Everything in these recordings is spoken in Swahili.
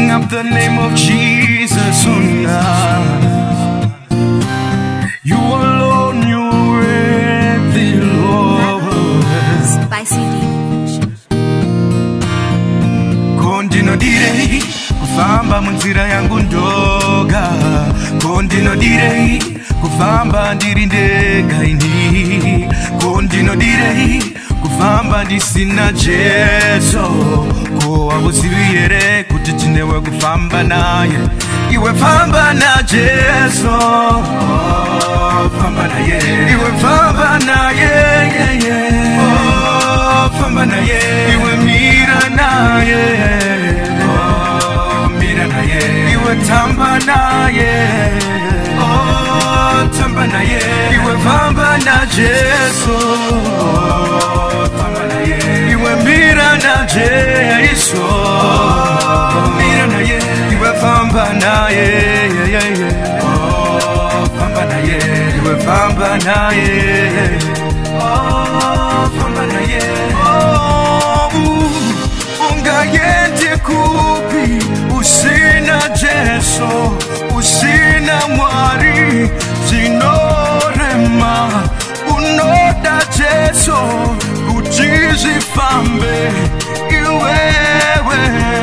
lifting up the name of Jesus, oh God. You alone, you're worthy, Lord. Spicy deep. Continue direi, kufamba munzira yangu ndoga. Continue direi, kufamba ndiri ndega ini. Continue direi, kufamba ndisina Jesu. Ko wabusibiere kuti tinewe kufamba naye. Iwe famba na Jesu, famba naye. Iwe famba naye, famba naye. Iwe mira naye, mira naye. Iwe tamba naye, tamba naye. Iwe famba na Jesu, famba naye. Iwe mira na Jesu, mira naye. Iwe famba naye, famba naye. Iwe famba naye, famba naye. Ungayende kupi usina Jesu, usina mwari zinorema. Unoda Jesu kutizifambe iwewe.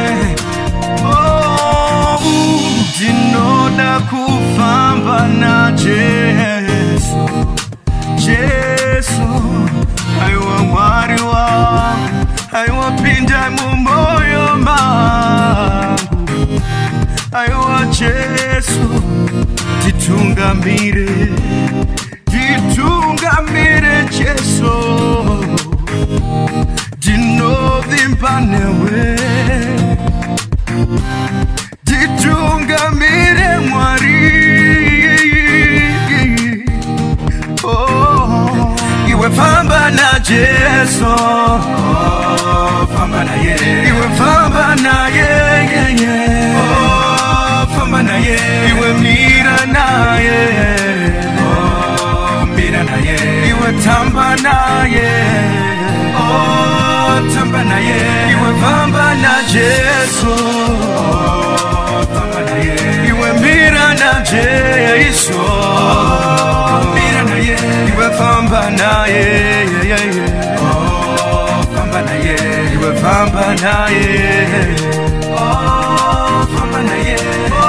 Dinoda kufamba na Jesu, Jesu aiwa mwari wangu, aiwa pinda mumoyo mangu. Aiwa Jesu titungamire, titungamire Jesu. Dinodhimbanewe, titungamire mwari. Iwe famba na Jesu, famba naye. Iwe famba naye, famba naye. Iwe mira naye, mira naye. Iwe tamba naye, tamba naye. Iwe famba na Jesu, famba naye. Iwe mira na Jesu, mira naye. Iwe famba naye, famba naye. Iwe famba naye, famba naye.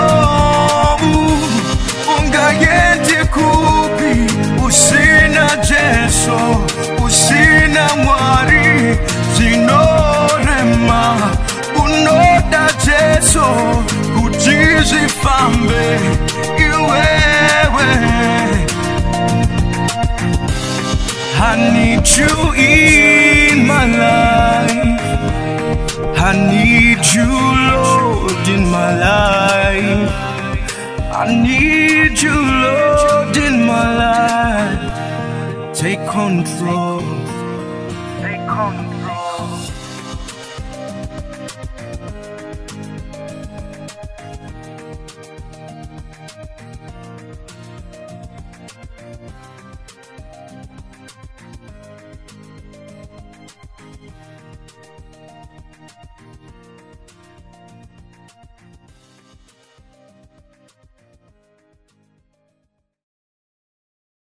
Ungayende kupi usina Jesu, usina mwari zinorema. Unoda Jesu kutizifambe iwewe. I need you in my life. I need you, Lord, in my life. I need you, Lord, in my life. Take control. Take control.